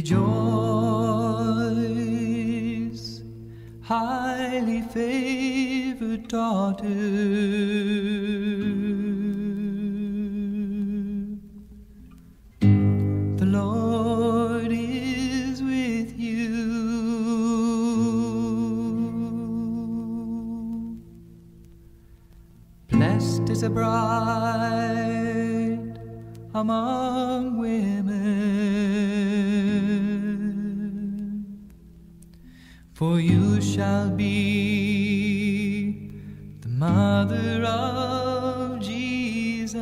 Rejoice, highly favored daughter. The Lord is with you. Blessed is a bride among women, for you shall be the mother of Jesus.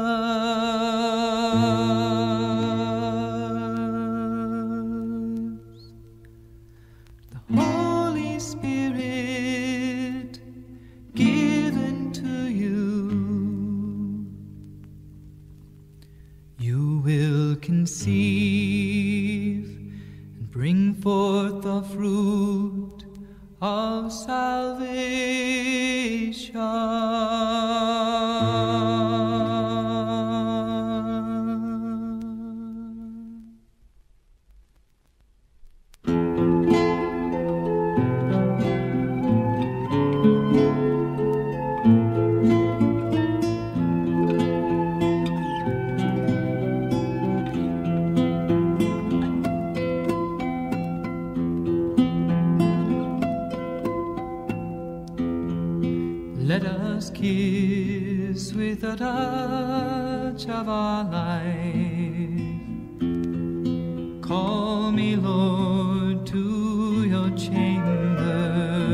The Holy Spirit given to you, you will conceive and bring forth the fruit of salvation. Let us kiss with a touch of our life. Call me, Lord, to your chamber.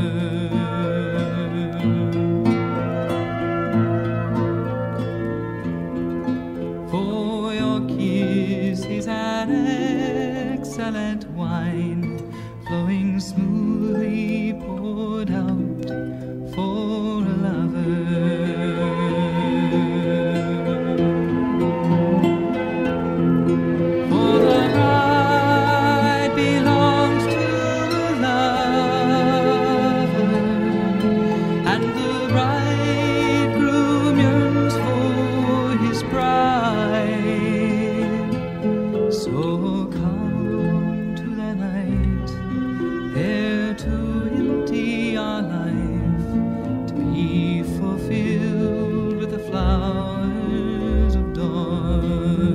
For your kiss is an excellent wine, flowing smoothly poured out for a lover. For the bride belongs to the lover, and the bridegroom yearns for his bride. So come to the night, there to empty our life, to be fulfilled with the flowers of dawn.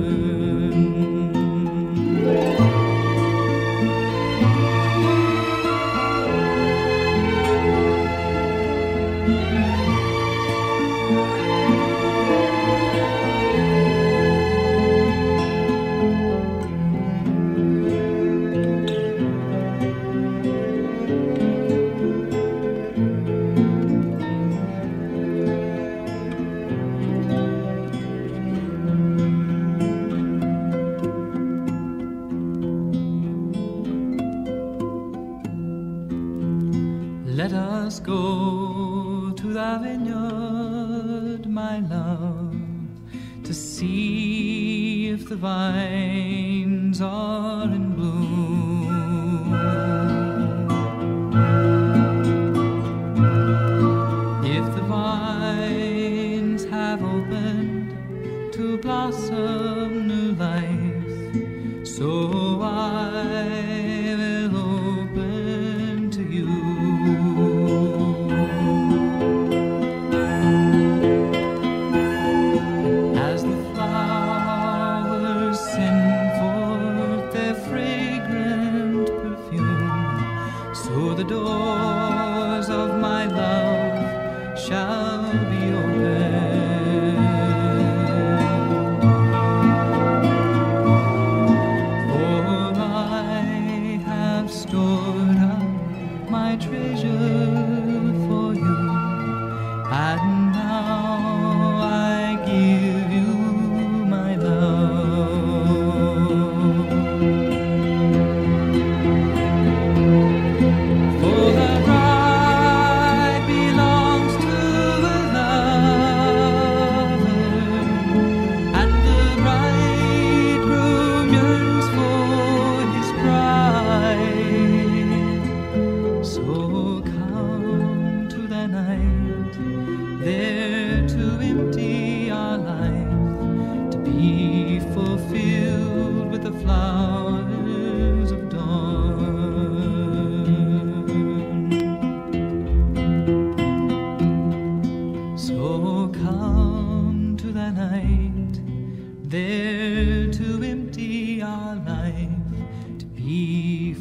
Let us go to the vineyard, my love, to see if the vines are in bloom. If the vines have opened to blossom new life, so I will open to you. As the flowers send forth their fragrant perfume, so the doors of my love shall be open. For I have stored up my treasure for you, and now I give you my love. For the bride belongs to the lover, and the bridegroom yearns for his bride. So come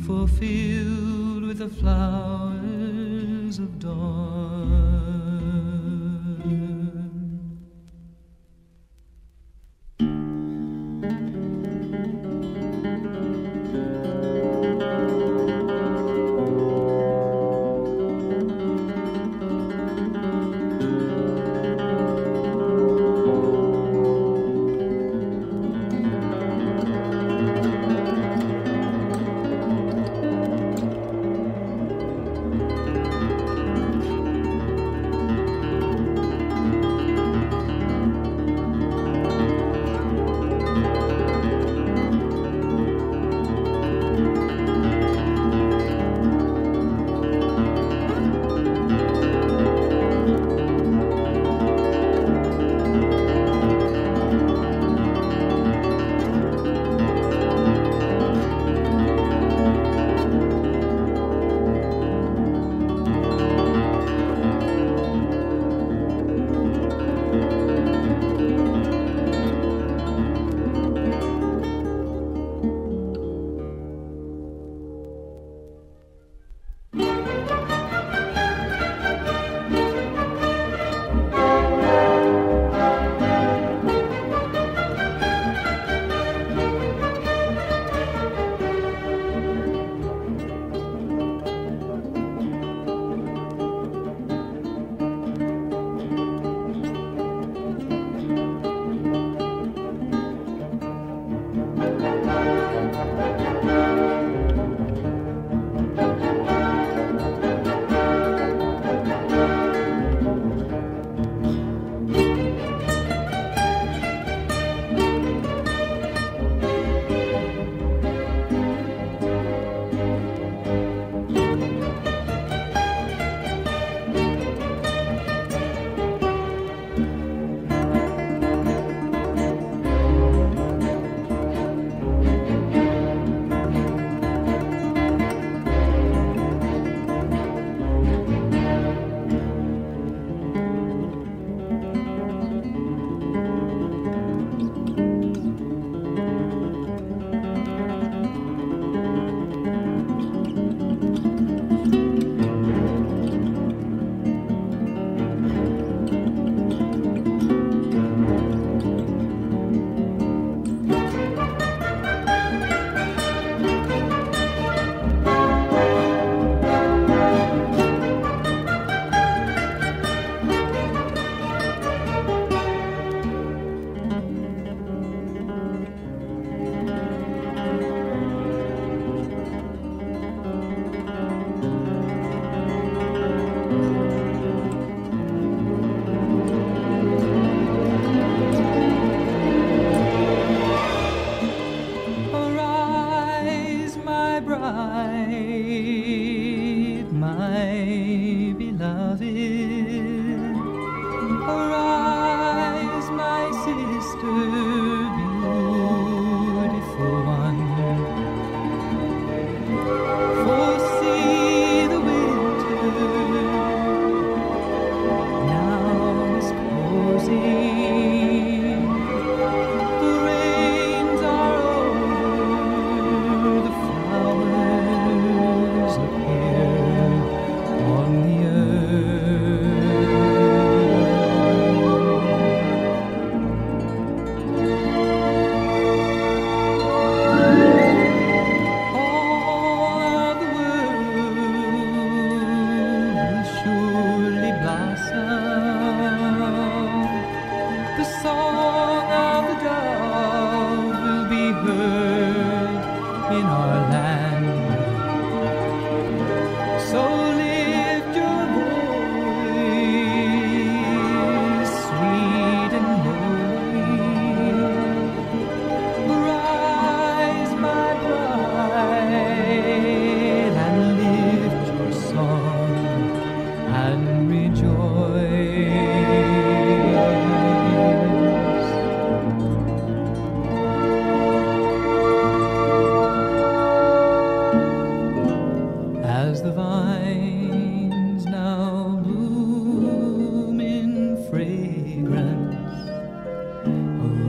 fulfilled with the flowers of dawn.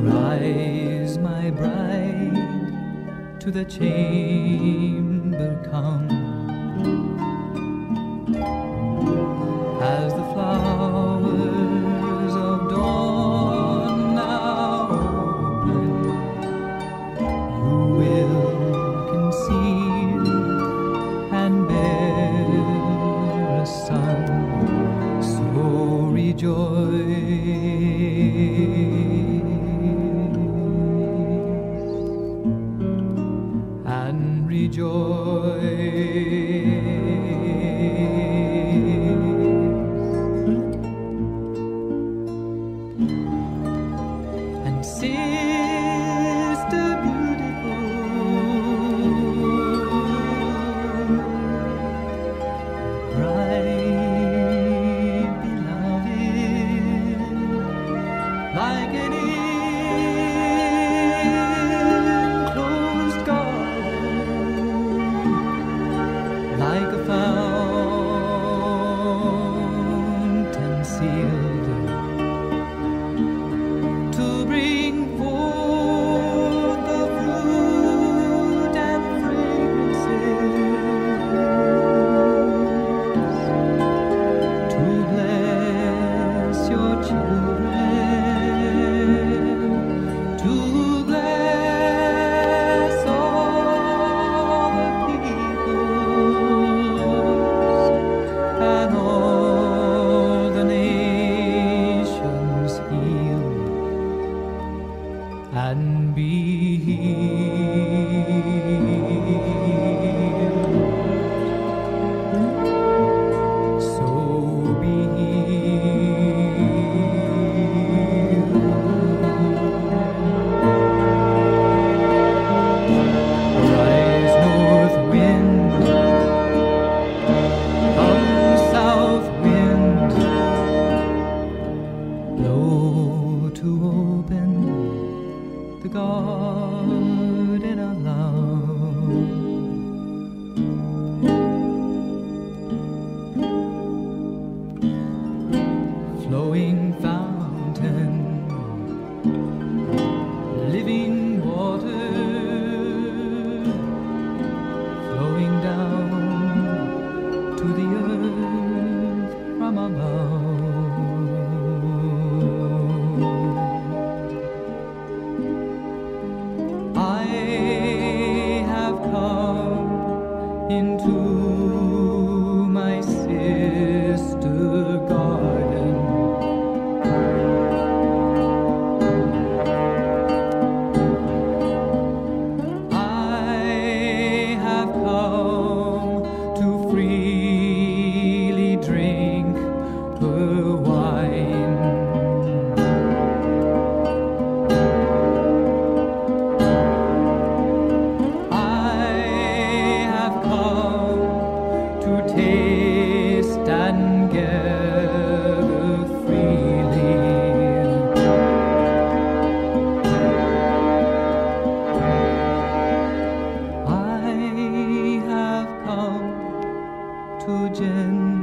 to the chamber my sister garden. I have come to freely drink her wine. Taste and gather freely. I have come to gently